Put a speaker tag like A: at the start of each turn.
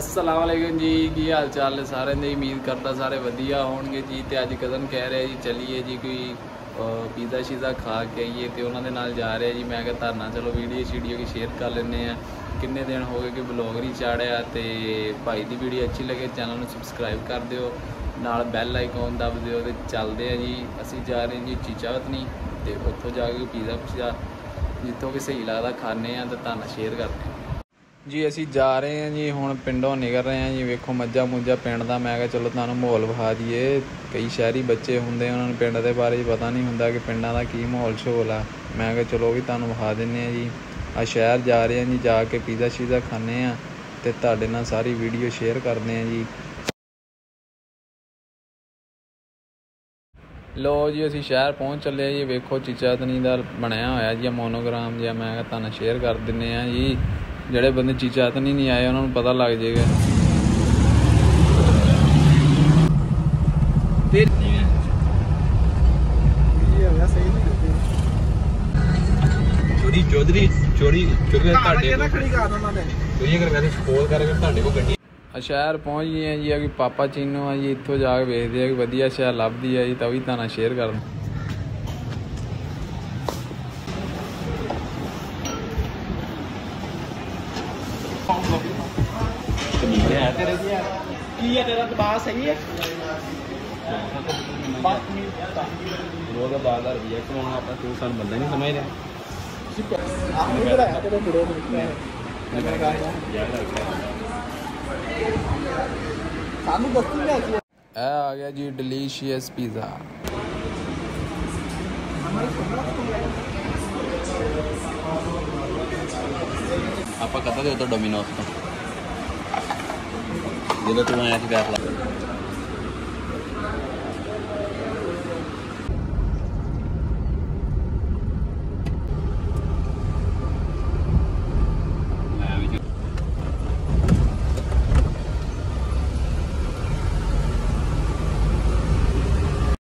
A: अस्सलाम वालेकुम जी, की हाल चाल है सारे ने। उम्मीद करता सारे वधिया होणगे जी। तो अज कदन कह रहे जी चलीए जी कोई पीज़ा शीज़ा खा के आइए, तो उन्होंने नाल जा रहे जी। मैं क्या धरना चलो वीडियो शीडियो की शेयर कर लें। किन्ने दिन हो गए कि ब्लॉग नहीं चाढ़िया। तो भाई की वीडियो अच्छी लगे चैनल में सबसक्राइब कर दियो, नाल बैल आइकॉन दब दियो। तो चलते हैं जी, असी जा रहे हैं जी चीचा वतनी। तो उत्थों जाके पीज़ा पूज़ा जितों भी सही लगता खाने तो धरना शेयर करते हैं जी। असी जा रहे हैं जी, हुण पिंडों निकल रहे हैं जी। वेखो मज्जा मुज्जा पिंड का। मैं चलो तुहानूं माहौल विखा दईए। कई शहरी बच्चे होंदे उन्होंने पिंड के बारे पता नहीं हुंदा कि पिंडां दा की माहौल शोल है। मैं चलो भी तुहानूं विखा दिंदे जी। आ शहर जा रहे हैं जी, जाके पीज़ा शीज़ा खाने ते तुहाडे नाल सारी वीडियो शेयर करते हैं जी। लो जी असी शहर पहुँच चले जी। वेखो चीचा तनी दा बनया होया जी मोनोग्राम जिहा। मैं तुहानूं शेयर कर दिंदे जी। ਜਿਹੜੇ ਬੰਦੇ ਚੀਚਾਤਨੀ नहीं आए उन्होंने पता लग जाएगा। शहर पहुँच गए हैं जी। अभी पापा चीनो है जी। इतों जाके वेखते हैं कि वधिया शहर लभदी है जी, तभी तुहानूं शेयर कर दूँ।
B: तेरा दबाव सही है।
C: तू सन बंदा नहीं समझ रहा।
A: आ गया जी डिलीशियस पिज़्ज़ा।
C: आप कदा दे तो डोमिनोज तो जो तू आया कर ला।